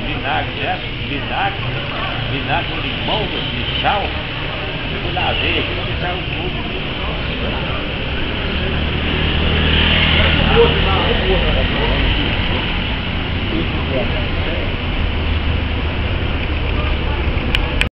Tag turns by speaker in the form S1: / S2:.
S1: vinagre, né? Vinagre com limão, de sal. Eu fui lá ver, aquilo me saiu tudo.